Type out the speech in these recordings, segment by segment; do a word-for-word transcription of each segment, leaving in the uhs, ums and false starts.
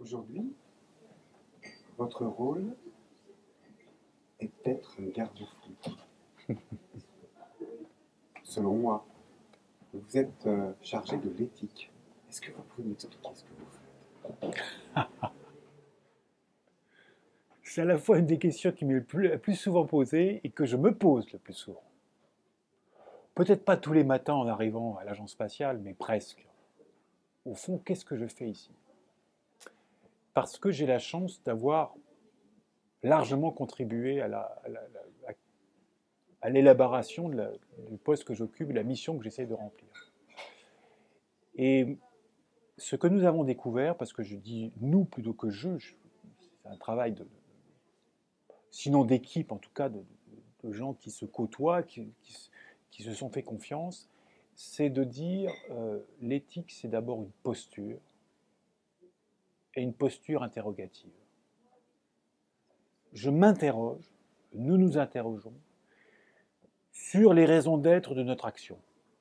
Aujourd'hui, votre rôle est peut-être un garde-fou. Selon moi, vous êtes euh, chargé de l'éthique. Est-ce que vous pouvez m'expliquer ce que vous faites? C'est à la fois une des questions qui m'est le plus, la plus souvent posée et que je me pose le plus souvent. Peut-être pas tous les matins en arrivant à l'agence spatiale, mais presque. Au fond, qu'est-ce que je fais ici? Parce que j'ai la chance d'avoir largement contribué à la- à la- la- à l'élaboration de la- du poste que j'occupe, de la mission que j'essaie de remplir. Et ce que nous avons découvert, parce que je dis nous plutôt que je, je- c'est un travail de, sinon d'équipe en tout cas, de, de- de gens qui se côtoient, qui, qui qui se sont fait confiance, c'est de dire euh, l'éthique, c'est d'abord une posture, et une posture interrogative. Je m'interroge, nous nous interrogeons sur les raisons d'être de notre action.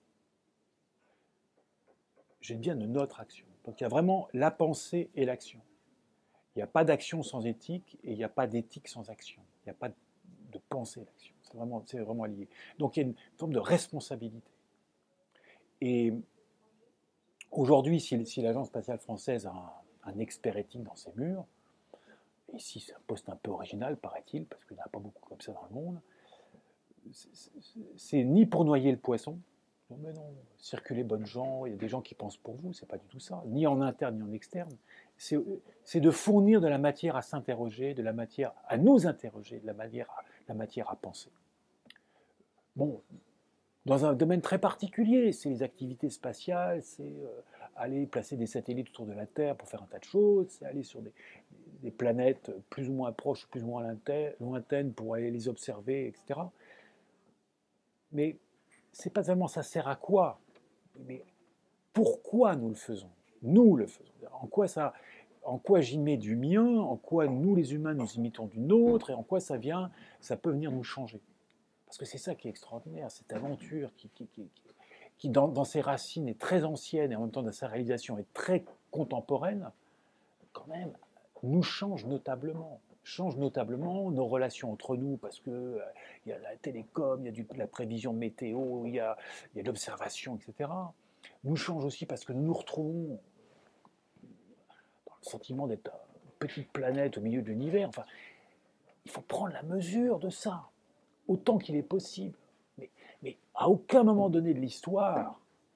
J'aime bien de notre action. Donc il y a vraiment la pensée et l'action. Il n'y a pas d'action sans éthique et il n'y a pas d'éthique sans action. Il n'y a pas de pensée et d'action. C'est vraiment, c'est vraiment lié. Donc il y a une forme de responsabilité. Et aujourd'hui, si, si l'Agence spatiale française a un, un expert éthique dans ses murs, ici c'est un poste un peu original, paraît-il, parce qu'il n'y en a pas beaucoup comme ça dans le monde, c'est ni pour noyer le poisson, non mais non, circulez bonnes gens, il y a des gens qui pensent pour vous, c'est pas du tout ça, ni en interne ni en externe, c'est de fournir de la matière à s'interroger, de la matière à nous interroger, de la matière à, la matière à penser. Bon, dans un domaine très particulier, c'est les activités spatiales, c'est euh, aller placer des satellites autour de la Terre pour faire un tas de choses, c'est aller sur des, des planètes plus ou moins proches, plus ou moins lointaines pour aller les observer, et cetera. Mais c'est pas seulement ça sert à quoi, mais pourquoi nous le faisons. Nous le faisons. En quoi ça, en quoi j'y mets du mien, en quoi nous les humains nous imitons du nôtre, et en quoi ça vient, ça peut venir nous changer. Parce que c'est ça qui est extraordinaire, cette aventure qui, qui, qui, qui dans, dans, ses racines est très ancienne et en même temps dans sa réalisation est très contemporaine, quand même, nous change notablement. Change notablement nos relations entre nous parce que euh, il y a la télécom, il y a du, la prévision météo, il y a, il y a l'observation, et cetera. Nous change aussi parce que nous nous retrouvons dans le sentiment d'être une petite planète au milieu de l'univers. Enfin, il faut prendre la mesure de ça, autant qu'il est possible. Mais, mais à aucun moment donné de l'histoire,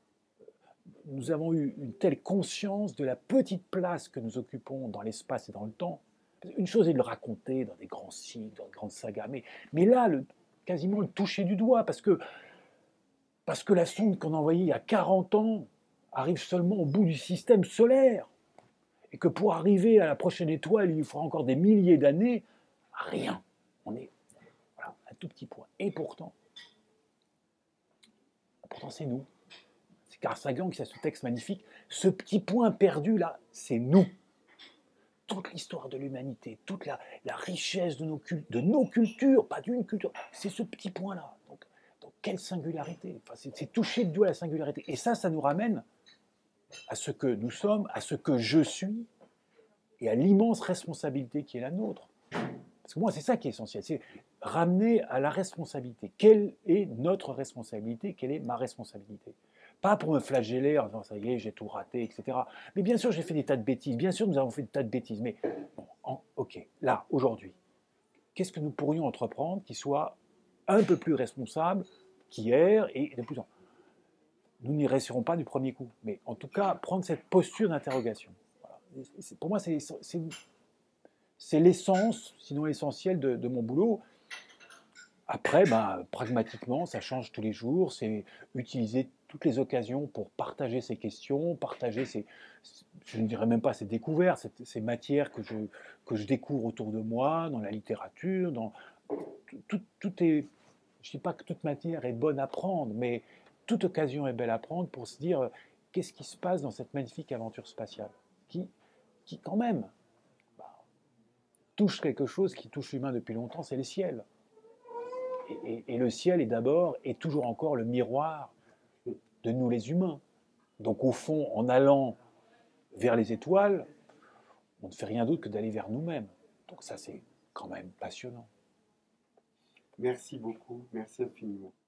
nous avons eu une telle conscience de la petite place que nous occupons dans l'espace et dans le temps. Une chose est de le raconter dans des grands cycles, dans de grandes sagas, mais, mais là, le, quasiment le toucher du doigt, parce que, parce que la sonde qu'on a envoyée il y a quarante ans arrive seulement au bout du système solaire, et que pour arriver à la prochaine étoile, il lui faudra encore des milliers d'années, rien. On est voilà, un tout petit point. Et pourtant, pourtant c'est nous. C'est Carl Sagan qui a ce texte magnifique. Ce petit point perdu là, c'est nous. Toute l'histoire de l'humanité, toute la, la richesse de nos, de nos cultures, pas d'une culture, c'est ce petit point-là. Donc, donc, quelle singularité, enfin, c'est toucher du doigt la singularité. Et ça, ça nous ramène à ce que nous sommes, à ce que je suis, et à l'immense responsabilité qui est la nôtre. Parce que moi, c'est ça qui est essentiel, c'est ramener à la responsabilité. Quelle est notre responsabilité? Quelle est ma responsabilité? Pas pour me flageller en disant ça y est, j'ai tout raté, et cetera. Mais bien sûr, j'ai fait des tas de bêtises. Bien sûr, nous avons fait des tas de bêtises. Mais bon, en, ok, là, aujourd'hui, qu'est-ce que nous pourrions entreprendre qui soit un peu plus responsable qu'hier et de plus en plus. Nous n'y réussirons pas du premier coup. Mais en tout cas, prendre cette posture d'interrogation. Voilà. Pour moi, c'est c'est l'essence, sinon l'essentiel de, de mon boulot. Après, ben, pragmatiquement, ça change tous les jours. C'est utiliser toutes les occasions pour partager ces questions, partager ces, je ne dirais même pas ces découvertes, ces, ces matières que je, que je découvre autour de moi, dans la littérature, dans tout, tout est. Je ne dis pas que toute matière est bonne à prendre, mais toute occasion est belle à prendre pour se dire qu'est-ce qui se passe dans cette magnifique aventure spatiale, qui, qui quand même bah, touche quelque chose qui touche l'humain depuis longtemps, c'est le ciel. Et, et, et le ciel est d'abord et toujours encore le miroir de nous les humains. Donc au fond, en allant vers les étoiles, on ne fait rien d'autre que d'aller vers nous-mêmes. Donc ça, c'est quand même passionnant. Merci beaucoup, merci infiniment.